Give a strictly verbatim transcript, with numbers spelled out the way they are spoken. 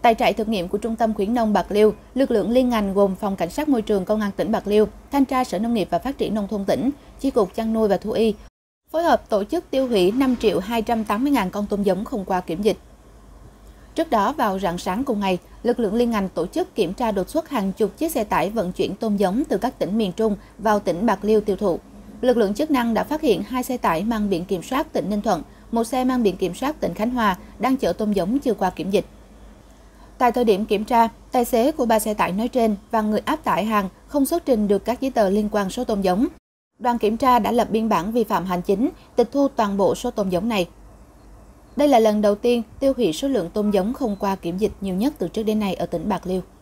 Tại trại thực nghiệm của Trung tâm khuyến nông Bạc Liêu, lực lượng liên ngành gồm Phòng Cảnh sát Môi trường Công an tỉnh Bạc Liêu, Thanh tra Sở Nông nghiệp và Phát triển Nông thôn tỉnh, Chi cục Chăn nuôi và Thú y, phối hợp tổ chức tiêu hủy năm triệu hai trăm tám mươi nghìn con tôm giống không qua kiểm dịch. Trước đó, vào rạng sáng cùng ngày, lực lượng liên ngành tổ chức kiểm tra đột xuất hàng chục chiếc xe tải vận chuyển tôm giống từ các tỉnh miền Trung vào tỉnh Bạc Liêu tiêu thụ. Lực lượng chức năng đã phát hiện hai xe tải mang biển kiểm soát tỉnh Ninh Thuận, một xe mang biển kiểm soát tỉnh Khánh Hòa đang chở tôm giống chưa qua kiểm dịch. Tại thời điểm kiểm tra, tài xế của ba xe tải nói trên và người áp tải hàng không xuất trình được các giấy tờ liên quan số tôm giống. Đoàn kiểm tra đã lập biên bản vi phạm hành chính, tịch thu toàn bộ số tôm giống này. Đây là lần đầu tiên tiêu hủy số lượng tôm giống không qua kiểm dịch nhiều nhất từ trước đến nay ở tỉnh Bạc Liêu.